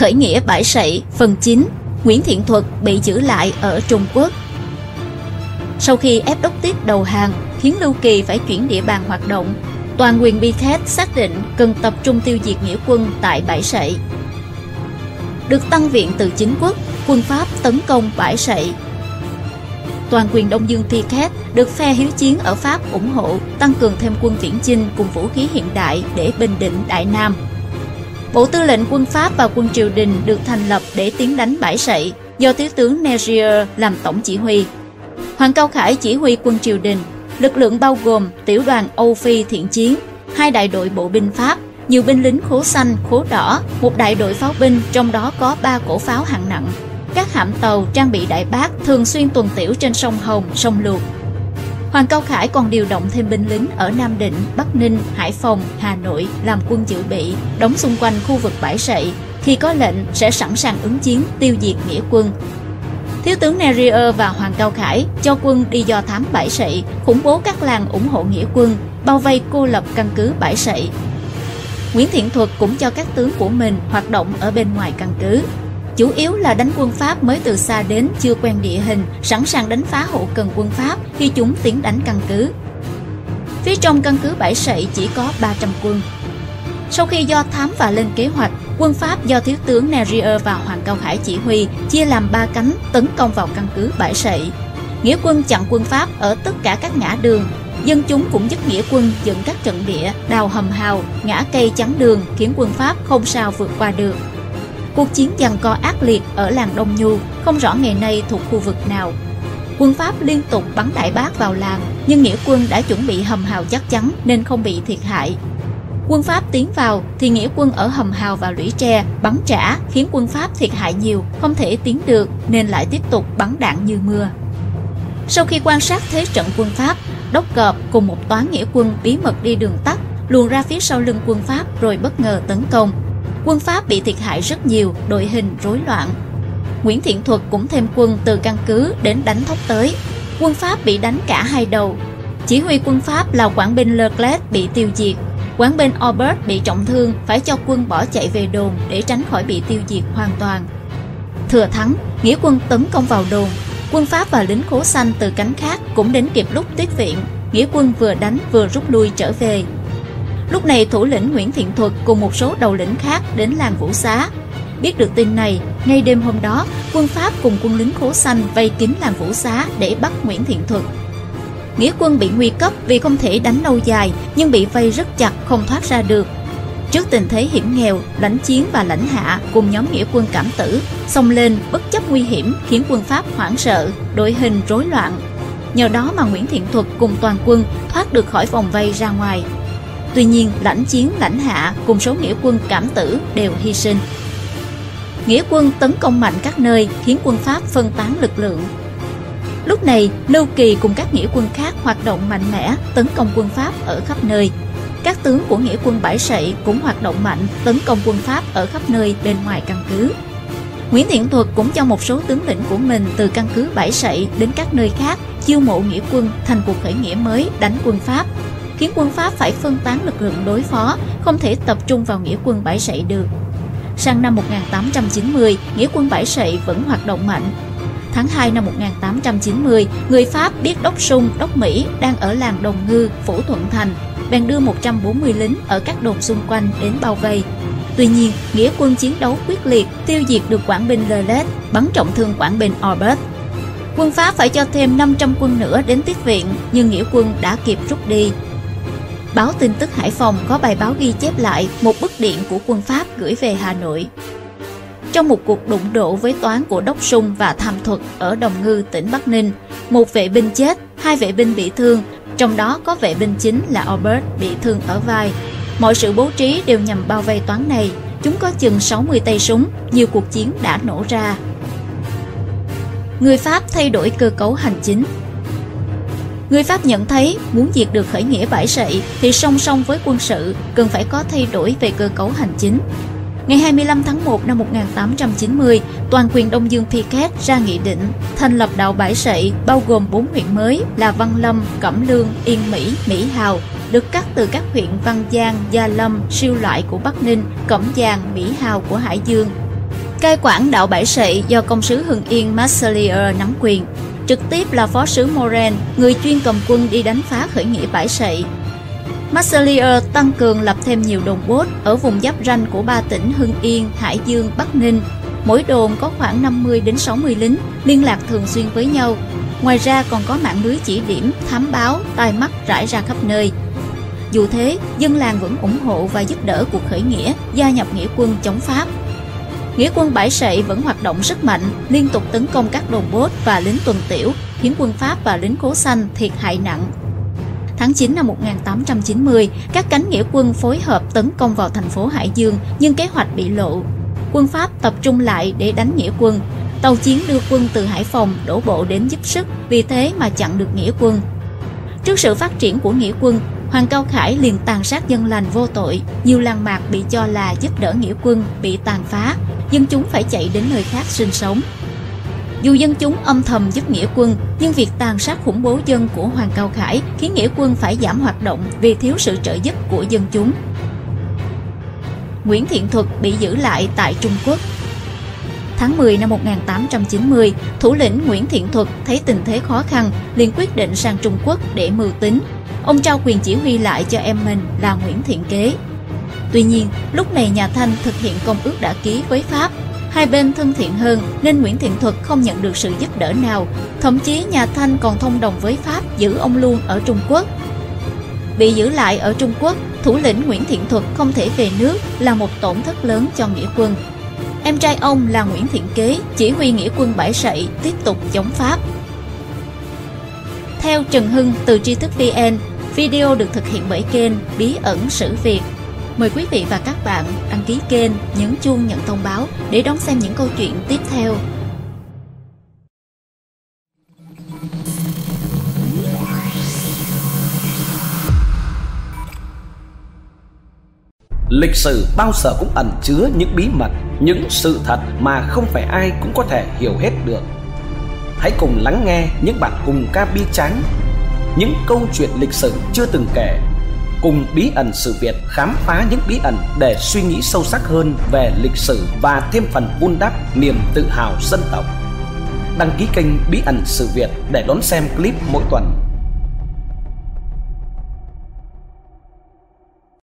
Khởi nghĩa Bãi Sậy phần 9. Nguyễn Thiện Thuật bị giữ lại ở Trung Quốc. Sau khi ép Đốc Tiết đầu hàng, khiến Lưu Kỳ phải chuyển địa bàn hoạt động, toàn quyền Pi Khet xác định cần tập trung tiêu diệt nghĩa quân tại Bãi Sậy. Được tăng viện từ chính quốc, quân Pháp tấn công Bãi Sậy. Toàn quyền Đông Dương Pi Khet được phe hiếu chiến ở Pháp ủng hộ, tăng cường thêm quân viễn chinh cùng vũ khí hiện đại để bình định Đại Nam. Bộ tư lệnh quân Pháp và quân triều đình được thành lập để tiến đánh Bãi Sậy, do thiếu tướng Nerier làm tổng chỉ huy. Hoàng Cao Khải chỉ huy quân triều đình. Lực lượng bao gồm tiểu đoàn Âu Phi thiện chiến, 2 đại đội bộ binh Pháp, nhiều binh lính khố xanh, khố đỏ, một đại đội pháo binh, trong đó có 3 cỗ pháo hạng nặng. Các hạm tàu trang bị đại bác thường xuyên tuần tiễu trên sông Hồng, sông Luộc. Hoàng Cao Khải còn điều động thêm binh lính ở Nam Định, Bắc Ninh, Hải Phòng, Hà Nội làm quân dự bị, đóng xung quanh khu vực Bãi Sậy. Khi có lệnh sẽ sẵn sàng ứng chiến tiêu diệt nghĩa quân. Thiếu tướng Nerier và Hoàng Cao Khải cho quân đi do thám Bãi Sậy, khủng bố các làng ủng hộ nghĩa quân, bao vây cô lập căn cứ Bãi Sậy. Nguyễn Thiện Thuật cũng cho các tướng của mình hoạt động ở bên ngoài căn cứ. Chủ yếu là đánh quân Pháp mới từ xa đến, chưa quen địa hình, sẵn sàng đánh phá hậu cần quân Pháp khi chúng tiến đánh căn cứ. Phía trong căn cứ Bãi Sậy chỉ có 300 quân. Sau khi do thám và lên kế hoạch, quân Pháp do thiếu tướng Nerier và Hoàng Cao Khải chỉ huy chia làm 3 cánh tấn công vào căn cứ Bãi Sậy. Nghĩa quân chặn quân Pháp ở tất cả các ngã đường. Dân chúng cũng giúp nghĩa quân dựng các trận địa, đào hầm hào, ngã cây chắn đường, khiến quân Pháp không sao vượt qua được. Cuộc chiến giằng co ác liệt ở làng Đông Nhu, không rõ ngày nay thuộc khu vực nào. Quân Pháp liên tục bắn đại bác vào làng, nhưng nghĩa quân đã chuẩn bị hầm hào chắc chắn nên không bị thiệt hại. Quân Pháp tiến vào thì nghĩa quân ở hầm hào và lũy tre bắn trả, khiến quân Pháp thiệt hại nhiều, không thể tiến được nên lại tiếp tục bắn đạn như mưa. Sau khi quan sát thế trận quân Pháp, Đốc Cọp cùng một toán nghĩa quân bí mật đi đường tắt, luồn ra phía sau lưng quân Pháp rồi bất ngờ tấn công. Quân Pháp bị thiệt hại rất nhiều, đội hình rối loạn. Nguyễn Thiện Thuật cũng thêm quân từ căn cứ đến đánh thốc tới. Quân Pháp bị đánh cả hai đầu. Chỉ huy quân Pháp là quản binh Leclerc bị tiêu diệt. Quản binh Aubert bị trọng thương, phải cho quân bỏ chạy về đồn để tránh khỏi bị tiêu diệt hoàn toàn. Thừa thắng, nghĩa quân tấn công vào đồn. Quân Pháp và lính khố xanh từ cánh khác cũng đến kịp lúc tiếp viện. Nghĩa quân vừa đánh vừa rút lui trở về. Lúc này thủ lĩnh Nguyễn Thiện Thuật cùng một số đầu lĩnh khác đến làng Vũ Xá. Biết được tin này, ngay đêm hôm đó, quân Pháp cùng quân lính khố xanh vây kín làng Vũ Xá để bắt Nguyễn Thiện Thuật. Nghĩa quân bị nguy cấp vì không thể đánh lâu dài, nhưng bị vây rất chặt, không thoát ra được. Trước tình thế hiểm nghèo, lãnh chiến và lãnh hạ cùng nhóm nghĩa quân Cảm Tử xông lên bất chấp nguy hiểm, khiến quân Pháp hoảng sợ, đội hình rối loạn. Nhờ đó mà Nguyễn Thiện Thuật cùng toàn quân thoát được khỏi vòng vây ra ngoài. Tuy nhiên, lãnh chiến, lãnh hạ cùng số nghĩa quân Cảm Tử đều hy sinh. Nghĩa quân tấn công mạnh các nơi, khiến quân Pháp phân tán lực lượng. Lúc này, Lưu Kỳ cùng các nghĩa quân khác hoạt động mạnh mẽ, tấn công quân Pháp ở khắp nơi. Các tướng của nghĩa quân Bãi Sậy cũng hoạt động mạnh, tấn công quân Pháp ở khắp nơi bên ngoài căn cứ. Nguyễn Thiện Thuật cũng cho một số tướng lĩnh của mình từ căn cứ Bãi Sậy đến các nơi khác, chiêu mộ nghĩa quân thành cuộc khởi nghĩa mới đánh quân Pháp, khiến quân Pháp phải phân tán lực lượng đối phó, không thể tập trung vào nghĩa quân Bãi Sậy được. Sang năm 1890, nghĩa quân Bãi Sậy vẫn hoạt động mạnh. Tháng 2 năm 1890, người Pháp biết Đốc Sung, Đốc Mỹ đang ở làng Đồng Ngư, Phủ Thuận Thành, bèn đưa 140 lính ở các đồn xung quanh đến bao vây. Tuy nhiên, nghĩa quân chiến đấu quyết liệt, tiêu diệt được quản binh Leclerc, bắn trọng thương quản binh Aubert. Quân Pháp phải cho thêm 500 quân nữa đến tiếp viện, nhưng nghĩa quân đã kịp rút đi. Báo tin tức Hải Phòng có bài báo ghi chép lại một bức điện của quân Pháp gửi về Hà Nội. Trong một cuộc đụng độ với toán của Đốc Sung và Tham Thuật ở Đồng Ngư, tỉnh Bắc Ninh, một vệ binh chết, 2 vệ binh bị thương, trong đó có vệ binh chính là Aubert bị thương ở vai. Mọi sự bố trí đều nhằm bao vây toán này. Chúng có chừng 60 tay súng, nhiều cuộc chiến đã nổ ra. Người Pháp thay đổi cơ cấu hành chính. Người Pháp nhận thấy muốn diệt được khởi nghĩa Bãi Sậy thì song song với quân sự cần phải có thay đổi về cơ cấu hành chính. Ngày 25 tháng 1 năm 1890, toàn quyền Đông Dương Pi Khet ra nghị định thành lập đạo Bãi Sậy, bao gồm 4 huyện mới là Văn Lâm, Cẩm Lương, Yên Mỹ, Mỹ Hào, được cắt từ các huyện Văn Giang, Gia Lâm, Siêu Loại của Bắc Ninh, Cẩm Giàng, Mỹ Hào của Hải Dương. Cai quản đạo Bãi Sậy do công sứ Hưng Yên Marcellier nắm quyền, trực tiếp là phó sứ Moren, người chuyên cầm quân đi đánh phá khởi nghĩa Bãi Sậy. Marcellier tăng cường lập thêm nhiều đồn bốt ở vùng giáp ranh của 3 tỉnh Hưng Yên, Hải Dương, Bắc Ninh. Mỗi đồn có khoảng 50 đến 60 lính, liên lạc thường xuyên với nhau. Ngoài ra còn có mạng lưới chỉ điểm, thám báo, tai mắt rải ra khắp nơi. Dù thế, dân làng vẫn ủng hộ và giúp đỡ cuộc khởi nghĩa, gia nhập nghĩa quân chống Pháp. Nghĩa quân Bãi Sậy vẫn hoạt động rất mạnh, liên tục tấn công các đồn bốt và lính tuần tiểu, khiến quân Pháp và lính Khố Xanh thiệt hại nặng. Tháng 9 năm 1890, các cánh nghĩa quân phối hợp tấn công vào thành phố Hải Dương, nhưng kế hoạch bị lộ. Quân Pháp tập trung lại để đánh nghĩa quân. Tàu chiến đưa quân từ Hải Phòng đổ bộ đến giúp sức, vì thế mà chặn được nghĩa quân. Trước sự phát triển của nghĩa quân, Hoàng Cao Khải liền tàn sát dân lành vô tội. Nhiều làng mạc bị cho là giúp đỡ nghĩa quân bị tàn phá, dân chúng phải chạy đến nơi khác sinh sống. Dù dân chúng âm thầm giúp nghĩa quân, nhưng việc tàn sát khủng bố dân của Hoàng Cao Khải khiến nghĩa quân phải giảm hoạt động vì thiếu sự trợ giúp của dân chúng. Nguyễn Thiện Thuật bị giữ lại tại Trung Quốc. Tháng 10 năm 1890, thủ lĩnh Nguyễn Thiện Thuật thấy tình thế khó khăn, liền quyết định sang Trung Quốc để mưu tính. Ông trao quyền chỉ huy lại cho em mình là Nguyễn Thiện Kế. Tuy nhiên, lúc này nhà Thanh thực hiện công ước đã ký với Pháp. Hai bên thân thiện hơn nên Nguyễn Thiện Thuật không nhận được sự giúp đỡ nào. Thậm chí nhà Thanh còn thông đồng với Pháp giữ ông luôn ở Trung Quốc. Bị giữ lại ở Trung Quốc, thủ lĩnh Nguyễn Thiện Thuật không thể về nước là một tổn thất lớn cho nghĩa quân. Em trai ông là Nguyễn Thiện Kế chỉ huy nghĩa quân Bãi Sậy tiếp tục chống Pháp. Theo Trần Hưng từ Tri Thức VN, video được thực hiện bởi kênh Bí ẩn Sử Việt. Mời quý vị và các bạn đăng ký kênh, nhấn chuông nhận thông báo để đón xem những câu chuyện tiếp theo. Lịch sử bao giờ cũng ẩn chứa những bí mật, những sự thật mà không phải ai cũng có thể hiểu hết được. Hãy cùng lắng nghe những bản cùng ca bi tráng, những câu chuyện lịch sử chưa từng kể. Cùng Bí ẩn Sử Việt khám phá những bí ẩn để suy nghĩ sâu sắc hơn về lịch sử và thêm phần vun đắp niềm tự hào dân tộc. Đăng ký kênh Bí ẩn Sử Việt để đón xem clip mỗi tuần.